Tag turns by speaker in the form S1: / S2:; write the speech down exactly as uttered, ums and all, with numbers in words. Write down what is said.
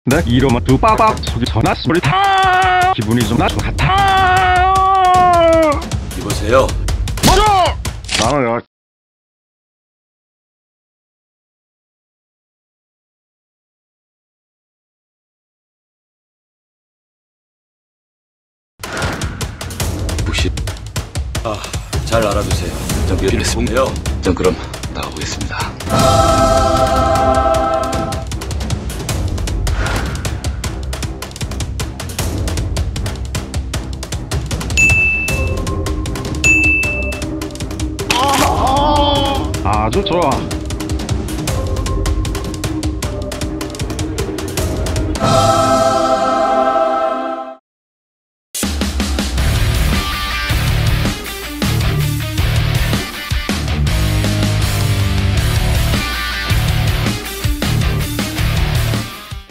S1: 내 이름은 두빠박 속이 전화 소리 타 기분이 좀 나중 같아.
S2: 이보세요.
S1: 맞아. 나는 야
S2: 혹시 아, 잘 알아두세요. 전 이랬습니다. 전 그럼 나가보겠습니다.
S1: 아주 좋아.
S2: 아